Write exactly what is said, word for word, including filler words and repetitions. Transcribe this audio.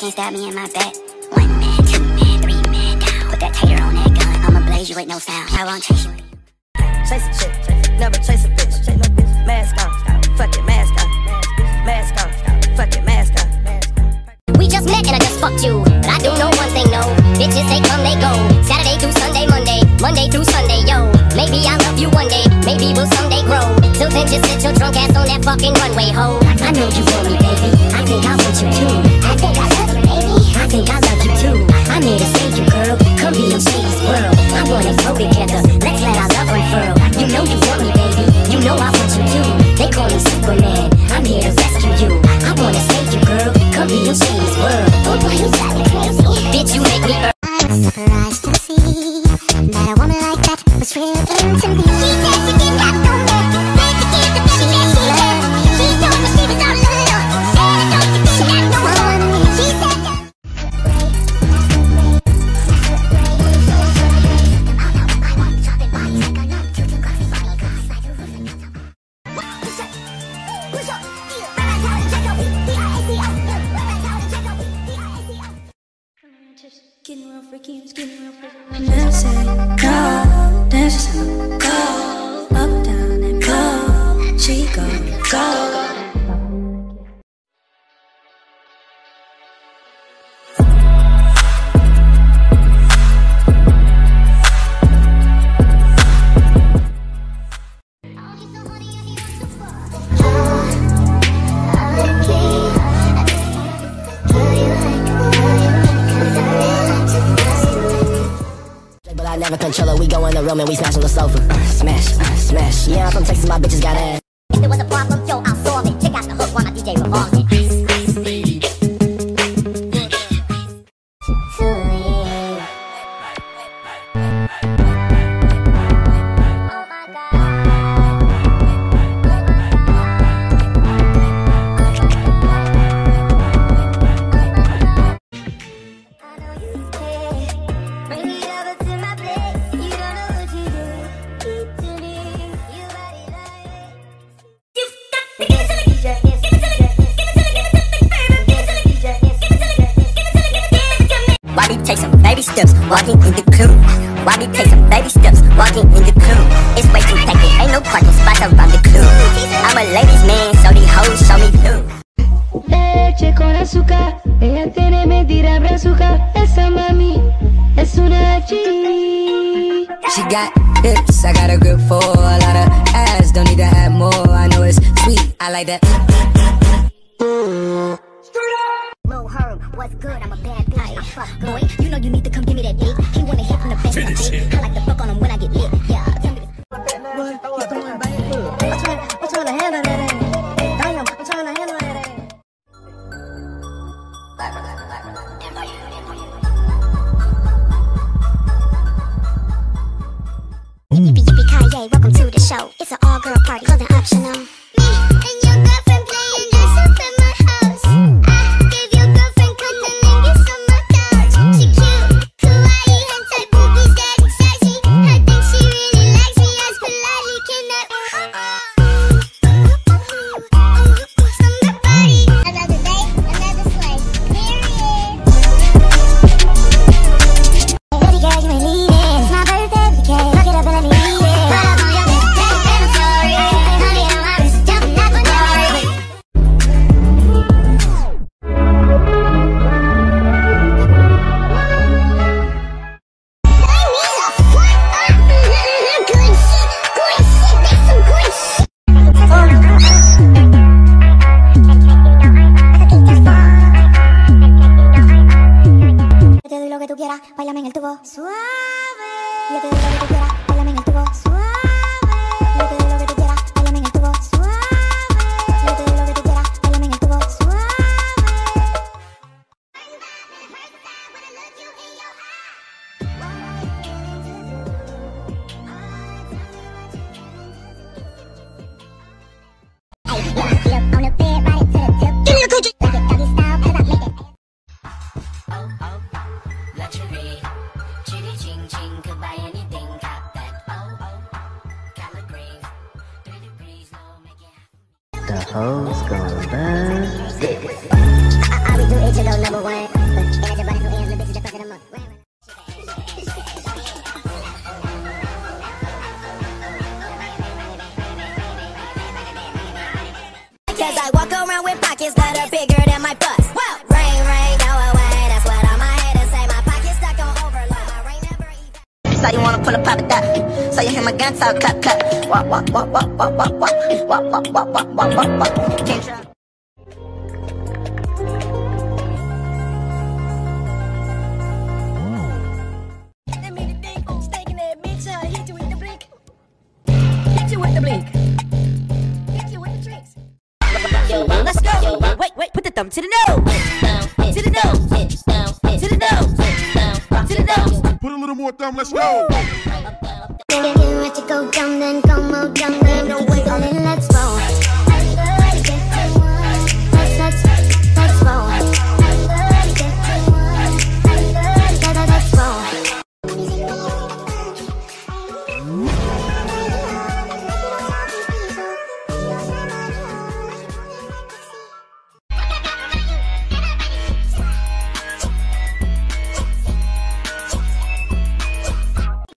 can't stab me in my back. One man, two man, three man down. Put that tater on that gun, I'ma blaze you with no sound. I won't chase you. Chase a shit, chase it. Never chase a bitch. Chase no bitch. Mask on, fuck it, mask on. Mask on, fuck it, mask on. We just met and I just fucked you, but I do know one thing, no. Bitches they come, they go. Saturday to Sunday, Monday, Monday through Sunday, yo. Maybe I'll love you one day, maybe we'll someday grow. Till then just sit your drunk ass on that fucking runway, ho. I know you want me, baby. I think I want you too. I think I love you, baby. I think I love you too. I'm here to save you, girl. Come be in Shady's world. I wanna grow together. Let's let our love unfurl. You know you want me, baby. You know I want you too. They call me Superman. I'm here to rescue you. I wanna save you, girl. Come be in Shady's world. Oh boy, you got me crazy. Bitch, you make me. I'm surprised to see that a woman like that was real into me. She said she did not know me. Said to give the baby that she had. She told me she was all alone. Said I don't think she got no one. She said that. Getting real freaky, it's getting real freaky. Dancing, go, dancing, go, up, down, and go. She go, go. I never control her, we go in the room and we smash on the sofa. uh, Smash, uh, smash, yeah, I'm from Texas, my bitches got ass. If there was a problem, yo, I'll solve it. Check out the hook while my D J revolves it. Ice, ice, baby. Why we take some baby steps, walking in the club? Why we take some baby steps, walking in the club? It's way too thinking, ain't no parking spots around the club. I'm a ladies man, so these hoes show me love. Leche con azúcar, ella tiene medida brazuca. Esa mami es una G. She got hips, I got a grip for a lot of ass. Don't need to add more, I know it's sweet, I like that. Lil Herb, what's good? I'm a bad bitch. I fuck boy. You know you need to come give me that dick. He wanna hit from the back. Finish him. I like to fuck on him when I get lit. Yeah, tell me this. I'm trying to handle that ass. Damn, I'm trying to handle that ass. Yippee yippee Kanye, welcome to the show. It's an all-girl party, clothing optional. Me and your girlfriend playing dress up in my house. I gave your girlfriend cunnilingus on my couch. She cute, kawaii, hentai, boobies, daddy, sassy. I think she really likes me, as politely can that summer party. Another day, another slay. Period. Baby girl, you ain't leaving. It's my birthday, we can't look it up and let me eat it. Put up on your list, and I'm sorry. Honey, on my wrist, jumping like my Dory. Yo te doy lo que tú quieras, bailame en el tubo suave. Yo te doy lo que tú quieras, bailame en el tubo suave. Yo te doy lo que tú quieras, bailame en el tubo suave. Yo te doy lo que tú quieras, bailame en el tubo suave. The hoes go down. I, I, I be do it to the number one. Cause I walk around with pockets that are bigger than my bust. Well, rain, rain, go away. That's what all my haters say. My pockets stuck on overload. My rain never even. So you wanna pull a pop at that? So you hear my gun talk, clap, clap. Walk, walk, walk, walk, walk, walk, walk. Walk, walk, walk, walk, walk, walk, walk. Can't try. Let's go. Wait, wait, put the thumb to the nose. To the nose. To the nose. To the nose. Put a little more thumb, let's go. Get ready to go down, then go more down, then no way on it.